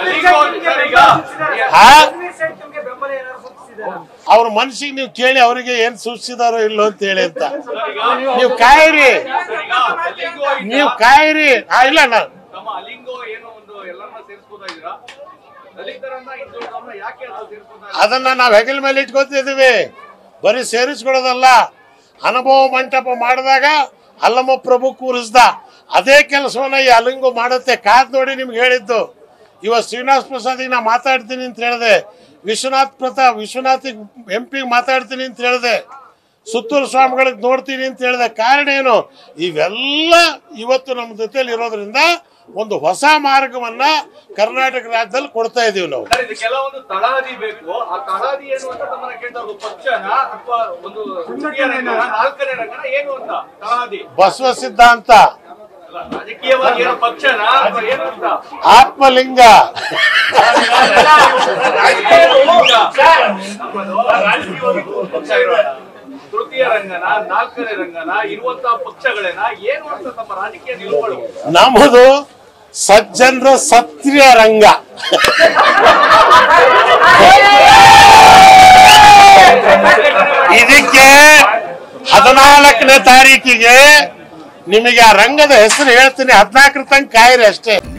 ಅವ್ರ ಮನಸ್ಸಿಗೆ ನೀವು ಕೇಳಿ ಅವರಿಗೆ ಏನ್ ಸೂಚಿಸಿದಾರೋ ಇಲ್ಲೋ ಅಂತ ಹೇಳಿ ಅಂತ ನೀವು ಕಾಯಿರಿ ಇಲ್ಲ ಅದನ್ನ ನಾವ್ ಹೆಗಲ ಮೇಲೆ ಇಟ್ಕೊತಿದೀವಿ. ಬರೀ ಸೇರಿಸ್ಕೊಡೋದಲ್ಲ, ಅನುಭವ ಮಂಟಪ ಮಾಡಿದಾಗ ಅಲ್ಲಮ್ಮ ಪ್ರಭು ಕೂರಿಸ್ದ ಅದೇ ಕೆಲಸವನ್ನ ಈ ಅಲಿಂಗು ಮಾಡುತ್ತೆ. ಕಾದ್ ನೋಡಿ ನಿಮ್ಗೆ ಹೇಳಿದ್ದು. ಇವತ್ತು ಶ್ರೀನಿವಾಸ್ ಪ್ರಸಾದಿಗೆ ನಾ ಮಾತಾಡ್ತೀನಿ ಅಂತ ಹೇಳಿದೆ, ವಿಶ್ವನಾಥ್ MP ಮಾತಾಡ್ತೀನಿ ಅಂತ ಹೇಳಿದೆ, ಸುತ್ತೂರು ಸ್ವಾಮಿಗಳಿಗೆ ನೋಡ್ತೀನಿ ಅಂತ ಹೇಳಿದೆ. ಕಾರಣ ಏನು? ಇವೆಲ್ಲ ಇವತ್ತು ನಮ್ಮ ಜೊತೆಯಲ್ಲಿ ಇರೋದ್ರಿಂದ ಒಂದು ಹೊಸ ಮಾರ್ಗವನ್ನ ಕರ್ನಾಟಕ ರಾಜ್ಯದಲ್ಲಿ ಕೊಡ್ತಾ ಇದೀವಿ ನಾವು. ಕೆಲವೊಂದು ತಳಹದಿ ಬೇಕು. ಆ ತಳಹದಿ ಏನು ಅಂತ ತಮ್ಮನ್ನ ಕೇಳಿದಾಗ ಪಕ್ಷನ ಅಥವಾ ಒಂದು ನಾಲ್ಕನೇ ರಂಗನ ಏನು ಅಂತ ತಳಹದಿ ಬಸವ ಸಿದ್ಧಾಂತ, ರಾಜಕೀಯವಾಗಿ ಏನೋ ಪಕ್ಷನ ಅಥವಾ ಏನು ಅಂತ ಆತ್ಮಲಿಂಗ, ತೃತೀಯ ರಂಗನ, ನಾಲ್ಕನೇ ರಂಗನ ಇರುವಂತಹ ಪಕ್ಷಗಳೇನ ಏನು ಅಂತ ತಮ್ಮ ರಾಜಕೀಯ ನಿಲುವುಗಳು? ನಮ್ಮದು ಸಜ್ಜನರ ಸತ್ರಿಯ ರಂಗ. ಇದಕ್ಕೆ 14ನೇ ತಾರೀಕಿಗೆ ನಿಮಗೆ ಆ ರಂಗದ ಹೆಸರು ಹೇಳ್ತೀನಿ. 14 ತನಕ ಕಾಯಿರಿ ಅಷ್ಟೇ.